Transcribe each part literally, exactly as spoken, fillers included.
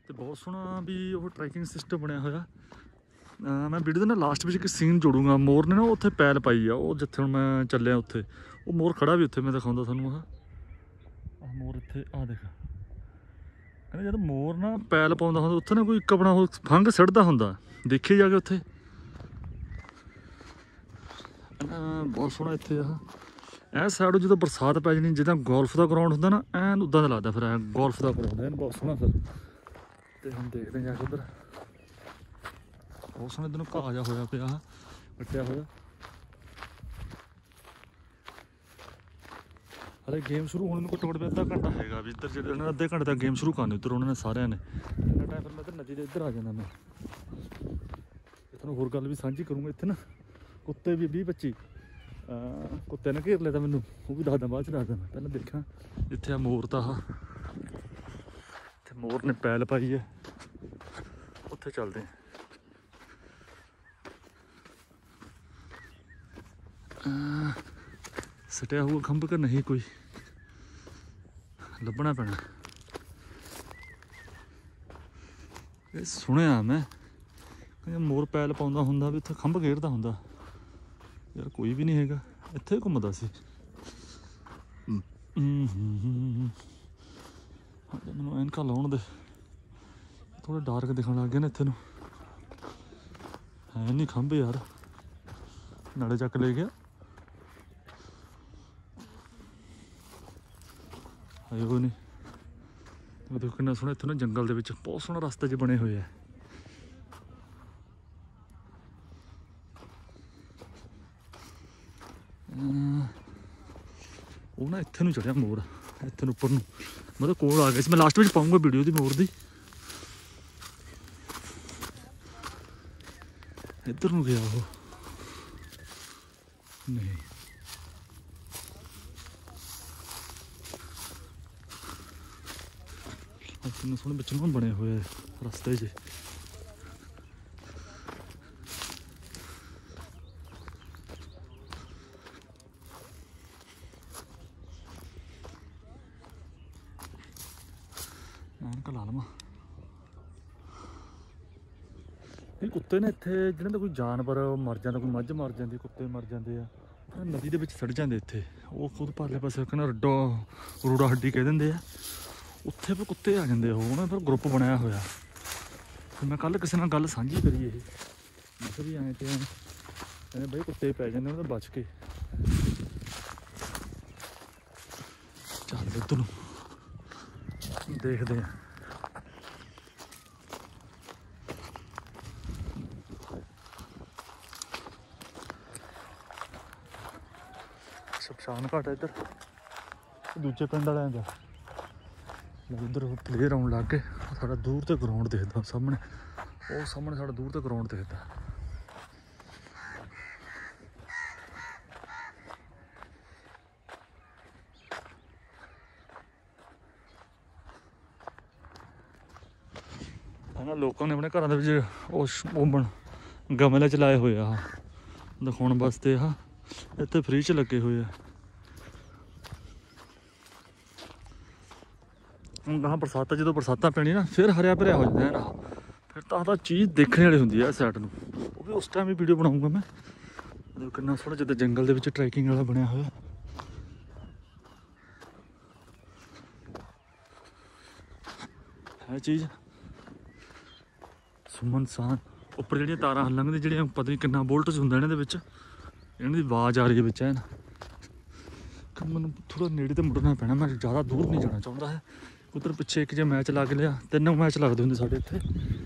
तो बहुत सोहना भी वो ट्रैकिंग सिस्टम बनया होया। मैं वीडियो के ना लास्ट में एक सीन जोड़ूंगा। मोर ने ना उत्थे पैल पाई आ, वो जिथे हुण मैं चलिया उत्थे वो मोर खड़ा भी उत्थे, मैं दिखाऊंगा थानू। आह मोर इत्थे आ देख, कहते जब मोर ना पैल पाउंदा हुंदा उत्थे ना कोई एक अपना फंग सिड़दा हुंदा, देखिए जाके उत्थे। बहुत सोहना इत्थे आ इस साइड जो बरसात पै जानी, जिदा गोल्फ का ग्राउंड होंदा ना, एन उदा का लगता। फिर ऐ गोल्फ का ग्राउंड है बहुत सोहना। फिर तो हम देखते हैं जाके उधर बहुत सोहना इधर घाह जा होया पिया कट्टिया होया। अरे गेम शुरू होने में घट्टो घट्ट अद्धा घंटा है भी इधर, जो अद्धे घंटे तक गेम शुरू करनी उधर उन्होंने सारे ने। इन्ना टाइम फिर मैं इधर नदी के इधर आ जाना। मैं इतने होर गल भी सांझी करूँगा। इतने ना कुत्ते भी बीह पच्ची कुत्ते ने घेर लिया मैनू, वो भी दसदा बाद च दसदा। मैं पहले देखा जिथे आ मोर था, इतने मोर ने पैल पाई है, उत्थे चलते हैं। सटिया हुआ खंभ का नहीं कोई लभना पैना। ये सुनिया मैं मोर पैल पाउंदा हुंदा भी उत्थे खंभ घेरदा हुंदा। यार कोई भी नहीं हैगा इत्थे घूमदा सी। मैनू ऐनका लाउण दे, थोड़ा डार्क दिखण लग गया ना इत्थे नूं। है नहीं खंभ यार, नाले चक ले गया। आए वो नहीं देखो कितना सोहना इत्थे ना जंगल दे विच बहुत सोहना रास्ते च बने हुए है। वो ना इत्थे नूं चढ़िया मोर, इत्थे नूं उपर नूं मतलब कोल आ गया सी। मैं लास्ट में पाऊंगा वीडियो दी मोर दी। इधर नूं गया वो नहीं, कितने सोहने बिच नूं बने हुए रास्ते च। ऐनक ला लवां। ये कुत्ते ने इत्थे जिन्हां दा कोई जानवर मर जाता, कोई मझ मर जाती, कुत्ते मर जाते हैं, नदी के सड़ जाते इत्थे। वो खुद परले पासे कहना रड्डा रोड़ा हड्डी कह देंगे आ, उत्थे पर कुत्ते आ जाते। उन्होंने फिर ग्रुप बनाया होया। फिर मैं कल किसी नाल गल सांझी करी, ये मैं भी आए थे कहते बई कुत्ते पै जाते उन्हें बच के। चल इधर देखते हैं। शमशान घाट है इधर दूजे पिंड वाले का। उधर प्लेयर आउन लग गए। साढ़ा दूर तो ग्राउंड दिखता सामने, वो सामने साढ़ा दूर तो ग्राउंड दिखता। है ना लोगों ने अपने घरों के गमले च लाए हुए आ दिखाने वास्ते। हाँ इतने फ्री च लगे हुए है। हाँ बरसात जो बरसात पैनी ना फिर हरिया भरिया हो जाता है ना, फिर तो आह चीज़ देखने वाली होंगी है साइड में। वो भी उस टाइम ही वीडियो बनाऊंगा मैं। कितना सोहना जिद्दां जंगल के ट्रैकिंग वाला बनया हुआ है चीज़। सुमन सान उपर जी तारा लंघदी जी पता नहीं कितना बोल्ट च होंगे इन्होंने, इन्हों की आवाज़ आ रही है बिच है ना। मैं थोड़ा नेड़े तो मुड़ना पैना, मैं ज़्यादा दूर नहीं जाना चाहता है। उधर पिछे एक जो मैच लग लिया, तीनों मैच लगते होंगे साढ़े इतने।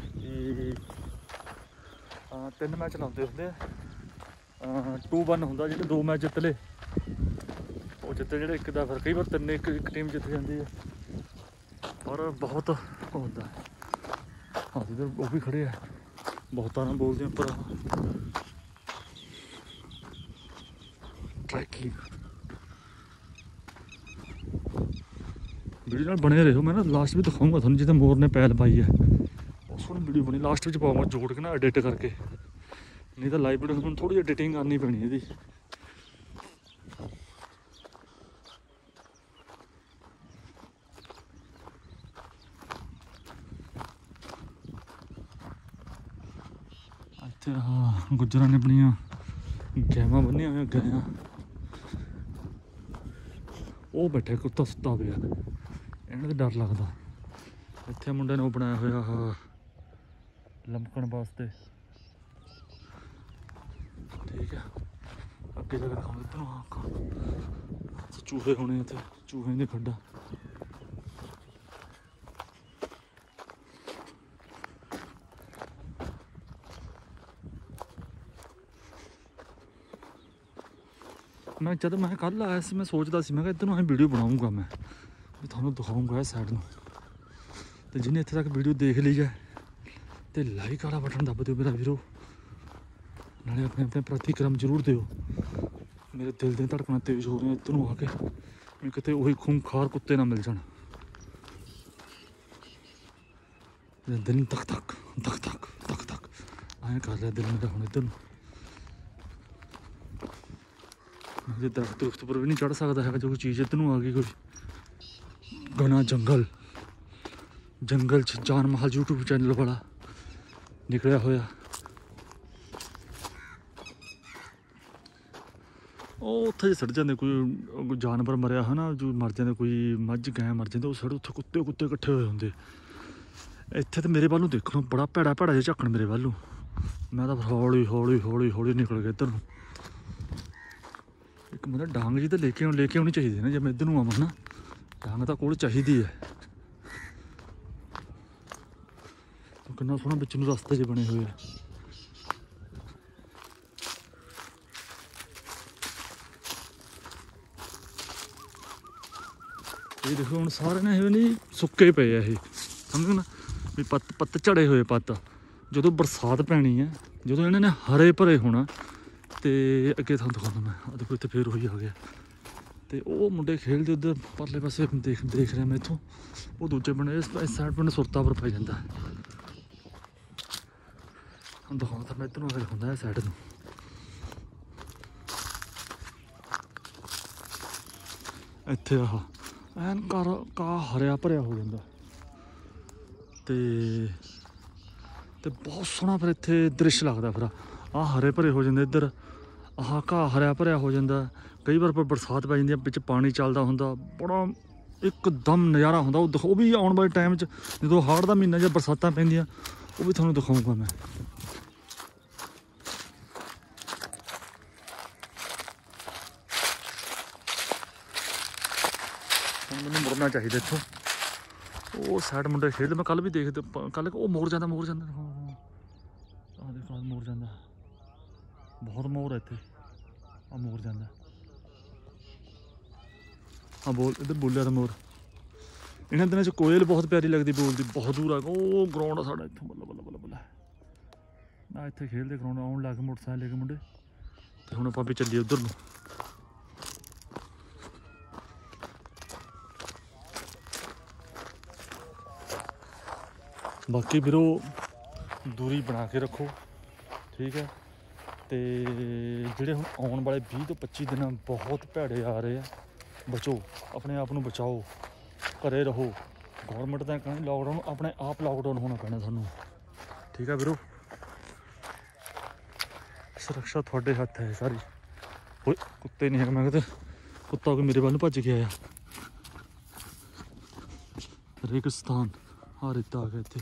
हाँ तीन मैच लाते होंगे, टू वन होंगे जो दो मैच जित ले वो जिते जो एक फिर कई बार तीन एक, एक टीम जित जाती है। और बहुत होता है। हाँ इधर वो भी खड़े है, बहुत ना बोलते हैं पर ट्रैकिंग वीडियो बने रहे हो। मैं ना लास्ट भी दिखाऊंगा थानू जिसे मोर ने पैल पाई है। बहुत सोहनी वीडियो बनी, लास्ट में पाऊंगा जोड़ के ना एडिट करके, नहीं तो लाइव वीडियो में थोड़ी एडिटिंग करनी पैनी है। इत्थे हाँ गुज्जरां ने अपनियां गैवां बन्नियां होइयां गायां। वो बैठे कुत्ता सुत्ता पिया, इन्हें तो डर लगदा। इत्थे मुंडे ने बनाया होया लमकण वास्ते, ठीक है। अगे जाकर दिखाऊं इधरों, हाँ चूहे होने इत्थे, चूहे दी खड्डा। मैं जब मैं कल आया सी मैं सोचता सी मैं इधरों अं वीडियो बनाऊँगा, मैं भी थानू दिखाऊँगा इस साइड में। तो जिन्हें इत्थे तक वीडियो देख ली जाए तो लाइक वाला बटन दब दो मेरा वीरो, नाले अपने अपने प्रतिक्रम जरूर दो। मेरे दिल दे धड़कना तेज हो रही हैं इधरों आके, मैं कितने वही खूंखार कुत्ते ना मिल जान। दिल तक तक तक तक तक तक आए कर लिया दिल मेरा हुण इधर। मुझे दरख्त दुख्त पर भी नहीं चढ़ सकता है, जो कोई चीज़ इधरों आ गई, कोई घना जंगल जंगल च जान महल यूट्यूब चैनल वाला निकलिया होया। ਉਹ ਉੱਥੇ ਜੇ ਸੜ ਜਾਂਦੇ, ਕੋਈ ਜਾਨਵਰ ਮਰਿਆ ਹੈ ਨਾ, ਜੋ ਮਰ ਜਾਂਦੇ, ਕੋਈ ਮੱਝ ਗਾਂ ਮਰ ਜਾਂਦੇ, ਉਹ ਸੜ ਉੱਥੇ ਕੁੱਤੇ ਕੁੱਤੇ ਇਕੱਠੇ ਹੋਏ ਹੁੰਦੇ। ਇੱਥੇ ਤਾਂ ਮੇਰੇ ਵੱਲ ਨੂੰ ਦੇਖਣੋਂ ਬੜਾ ਭੈੜਾ ਭੈੜਾ ਜਿਹਾ ਝਾਕਣ ਮੇਰੇ ਵੱਲ ਨੂੰ। ਮੈਂ ਤਾਂ ਹੌਲੀ ਹੌਲੀ ਹੌਲੀ ਹੌਲੀ ਨਿਕਲ ਗਿਆ ਇੱਧਰ ਨੂੰ। ਇੱਕ ਮਤਲਬ ਡਾਂਗ ਜੀ ਤਾਂ ਲੈ ਕੇ ਲੈ ਕੇ ਆਉਣੀ ਚਾਹੀਦੀ ਨਾ, ਜੇ ਮੈਂ ਇੱਧਰ ਨੂੰ ਆਵਾਂ ਨਾ, ਡਾਂਗ ਤਾਂ ਕੋਲ ਚਾਹੀਦੀ ਹੈ। ਕਿੰਨਾ ਸੋਹਣਾ ਵਿੱਚ ਨੂੰ ਰਸਤੇ ਜਿਹੇ ਬਣੇ ਹੋਏ ਆ। ਇਹ ਦੇਖੋ ਹੁਣ ਸਾਰੇ ਨੇ ਇਹ ਨਹੀਂ ਸੁੱਕੇ ਪਏ ਆ, ਇਹ ਸਮਝੋ ਨਾ ਵੀ ਪੱਤ ਪੱਤ ਝੜੇ ਹੋਏ ਪੱਤ। ਜਦੋਂ ਬਰਸਾਤ ਪੈਣੀ ਹੈ, ਜਦੋਂ ਇਹਨਾਂ ਨੇ ਹਰੇ ਭਰੇ ਹੋਣਾ, ਤੇ ਅੱਗੇ ਤੁਹਾਨੂੰ ਦਿਖਾਉਂਦਾ ਮੈਂ। ਆ ਦੇਖੋ ਇੱਥੇ ਫੇਰ ਉਹੀ ਆ ਗਿਆ, ਤੇ ਉਹ ਮੁੰਡੇ ਖੇਡਦੇ ਉੱਧਰ ਪਰਲੇ ਪਾਸੇ ਦੇਖ ਦੇਖ ਰਿਹਾ ਮੈਂ ਇੱਥੋਂ। ਉਹ ਦੂਜੇ ਪਿੰਡ ਇਸ ਸਾਈਡ ਪਿੰਡ ਸੁਰਤਾ ਪਰ ਪੈ ਜਾਂਦਾ। ਹੁਣ ਦਿਖਾਉਂਦਾ ਮੈਂ ਇੱਧਰ ਨੂੰ ਦਿਖਾਉਂਦਾ ਇਸ ਸਾਈਡ ਨੂੰ। ਇੱਥੇ ਆਹ ਐਨ ਘਰ ਘਾਹ ਹਰਿਆ ਭਰਿਆ ਹੋ ਜਾਂਦਾ, ਤੇ ਤੇ ਬਹੁਤ ਸੋਹਣਾ ਫਿਰ ਇੱਥੇ ਦ੍ਰਿਸ਼ ਲੱਗਦਾ। ਫਿਰ ਆਹ ਹਰੇ ਭਰੇ ਹੋ ਜਾਂਦੇ ਇੱਧਰ, ਆਹ ਘਾਹ ਹਰਿਆ ਭਰਿਆ ਹੋ ਜਾਂਦਾ। ਕਈ ਵਾਰ ਬਰਸਾਤ ਪੈ ਜਾਂਦੀ ਹੈ, ਵਿੱਚ ਪਾਣੀ ਚੱਲਦਾ ਹੁੰਦਾ, ਬੜਾ ਇੱਕਦਮ ਨਜ਼ਾਰਾ ਹੁੰਦਾ। ਉਹ ਦਿਖਾ ਉਹ ਵੀ ਆਉਣ ਵਾਲੇ ਟਾਈਮ 'ਚ ਜਦੋਂ ਹਾੜ ਦਾ ਮਹੀਨਾ ਜਾਂ ਬਰਸਾਤਾਂ ਪੈਂਦੀਆਂ, ਉਹ ਵੀ ਤੁਹਾਨੂੰ ਦਿਖਾਊਂਗਾ ਮੈਂ। ਹੁਣ ਮੈਨੂੰ ਮੁੜਨਾ ਚਾਹੀਦਾ ਇੱਥੋਂ। ਉਹ ਸਾਈਡ ਮੁੰਡੇ ਖੇਡਦੇ, ਮੈਂ ਕੱਲ ਵੀ ਦੇਖਦੇ, ਕੱਲ ਉਹ ਮੋਰ ਜਾਂਦਾ ਮੋਰ ਜਾਂਦਾ ਆਹ ਦੇਖੋ ਮੋਰ ਜਾਂਦਾ, ਬਹੁਤ ਮੋਰ ਹੈ ਇੱਥੇ। ਆ ਮੋਰ ਜਾਂਦਾ, ਹਾਂ ਬੋਲ ਇੱਧਰ ਬੋਲਿਆ ਤਾਂ ਮੋਰ। ਇਹਨਾਂ ਦਿਨਾਂ 'ਚ ਕੋਇਲ ਬਹੁਤ ਪਿਆਰੀ ਲੱਗਦੀ, ਬੋਲਦੀ ਬਹੁਤ ਦੂਰ ਆ। ਉਹ ਗਰਾਊਂਡ ਆ ਸਾਡਾ ਇੱਥੋਂ, ਬੱਲਾ ਬੱਲਾ ਬੱਲਾ ਬੱਲਾ ਨਾ ਇੱਥੇ ਖੇਡਦੇ ਗਰਾਊਂਡ। ਆਉਣ ਲੱਗ ਮੋਟਰਸਾਈਕਲ ਲੈ ਕੇ ਮੁੰਡੇ, ਤੇ ਹੁਣ ਆਪਾਂ ਵੀ ਚੱਲੀਏ ਉੱਧਰ ਨੂੰ। ਬਾਕੀ ਵੀਰੋ ਦੂਰੀ ਬਣਾ ਕੇ ਰੱਖੋ, ਠੀਕ ਹੈ। ਤੇ ਜਿਹੜੇ ਹੁਣ ਆਉਣ ਵਾਲੇ ਵੀਹ ਤੋਂ ਪੱਚੀ ਦਿਨ ਬਹੁਤ ਭੈੜੇ ਆ ਰਹੇ ਆ, ਬਚੋ ਆਪਣੇ ਆਪ ਨੂੰ, ਬਚਾਓ, ਘਰੇ ਰਹੋ। ਗੌਰਮੈਂਟ ਤਾਂ ਕਹਿੰਦੀ ਲਾਕਡਾਊਨ, ਆਪਣੇ ਆਪ ਲਾਕਡਾਊਨ ਹੋਣਾ ਪੈਣਾ ਸਾਨੂੰ, ਠੀਕ ਹੈ ਵੀਰੋ। ਸੁਰੱਖਿਆ ਤੁਹਾਡੇ ਹੱਥ ਹੈ ਸਾਰੀ। ਓਏ ਕੁੱਤੇ ਨਹੀਂ ਹੈਗਾ, ਮੈਂ ਕਿਤੇ ਕੁੱਤਾ ਕੋਈ ਮੇਰੇ ਵੱਲ ਨੂੰ ਭੱਜ ਕੇ ਆਇਆ। ਰੇਗਿਸਤਾਨ ਆ ਰੇਤਾ ਆ ਗਿਆ ਇੱਥੇ।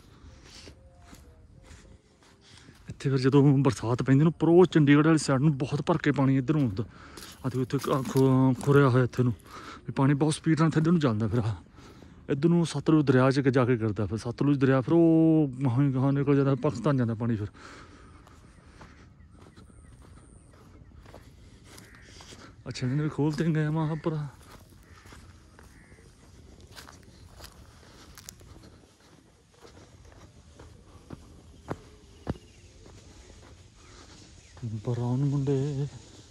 ਇੱਥੇ ਫਿਰ ਜਦੋਂ ਬਰਸਾਤ ਪੈਂਦੀ ਨੂੰ ਉੱਪਰੋਂ ਚੰਡੀਗੜ੍ਹ ਵਾਲੀ ਸਾਈਡ ਨੂੰ ਬਹੁਤ ਭਰ ਕੇ ਪਾਣੀ ਇੱਧਰੋਂ ਆਉਂਦਾ। ਆ ਦੇਖੋ ਇੱਥੇ ਖੁਰਿਆ ਹੋਇਆ ਇੱਥੇ ਨੂੰ, ਵੀ ਪਾਣੀ ਬਹੁਤ ਸਪੀਡ ਨਾਲ ਥੱਲੇ ਨੂੰ ਚੱਲਦਾ। ਫਿਰ ਆਹ ਇੱਧਰ ਨੂੰ ਸਤਲੁਜ ਦਰਿਆ 'ਚ ਜਾ ਕੇ ਗਿਰਦਾ। ਫਿਰ ਸਤਲੁਜ ਦਰਿਆ ਫਿਰ ਉਹ ਗਾਹਾਂ ਗਾਹਾਂ ਨਿਕਲ ਜਾਂਦਾ, ਪਾਕਿਸਤਾਨ ਜਾਂਦਾ ਪਾਣੀ। ਫਿਰ ਅੱਛਾ ਇਹਨੇ ਵੀ ਖੋਲ ਦੇਂਗੇ ਵਹਾਂ ਪਰ। ਬਰਾਉਨ ਮੁੰਡੇ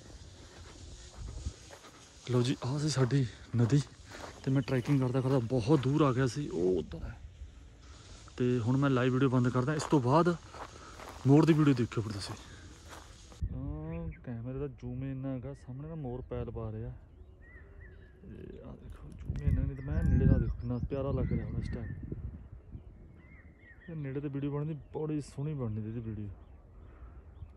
ਲਓ ਜੀ, ਆਹ ਸੀ ਸਾਡੀ ਨਦੀ। ਤੇ ਮੈਂ ਟਰੈਕਿੰਗ ਕਰਦਾ ਕਰਦਾ ਬਹੁਤ ਦੂਰ ਆ ਗਿਆ ਸੀ, ਉਹ ਉੱਧਰ ਹੈ। ਤੇ ਹੁਣ ਮੈਂ ਲਾਈਵ ਵੀਡੀਓ ਬੰਦ ਕਰਦਾ, ਇਸ ਤੋਂ ਬਾਅਦ ਮੋਰ ਦੀ ਵੀਡੀਓ ਦੇਖਿਓ ਫਿਰ ਤੁਸੀਂ। ਕੈਮਰੇ ਦਾ ਜ਼ੂਮ ਇੰਨਾ ਹੈਗਾ, ਸਾਹਮਣੇ ਨਾ ਮੋਰ ਪੈਲ ਪਾ ਰਿਹਾ। ਤੇ ਆਹ ਦੇਖੋ ਜ਼ੂਮ ਇੰਨਾ ਨਹੀਂ, ਤਾਂ ਮੈਂ ਨੇੜੇ ਦਾ ਦੇਖੋ ਕਿੰਨਾ ਪਿਆਰਾ ਲੱਗ ਰਿਹਾ ਹੁਣ ਇਸ ਟਾਈਮ। ਨੇੜੇ ਤੇ ਵੀਡੀਓ ਬਣਦੀ ਬੜੀ ਸੋਹਣੀ ਬਣਨੀ ਇਹਦੀ ਵੀਡੀਓ।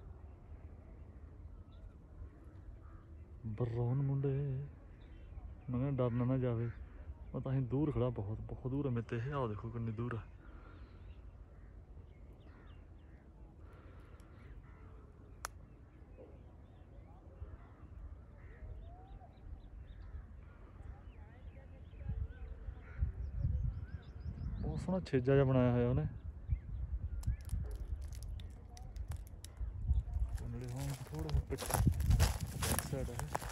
ਬਰੌਨ ਮੁੰਡੇ ਮੈਂ ਕਿਹਾ ਡਰਨਾ ਨਾ ਜਾਵੇ। ਮੈਂ ਤਾਂ ਹੀ ਦੂਰ ਖੜਾ, ਬਹੁਤ ਬਹੁਤ ਦੂਰ ਹੈ ਮੇਰੇ ਤੇ ਇਹ। ਆਹ ਦੇਖੋ ਕਿੰਨੀ ਦੂਰ ਆ। ਬਹੁਤ ਸੋਹਣਾ ਛੇਜਾ ਜਿਹਾ ਬਣਾਇਆ ਹੋਇਆ ਉਹਨੇ। ਥੋੜਾ ਜਿਹਾ ਪਿੱਛੇ ਬੈਕ ਸਾਈਡ ਹੈ।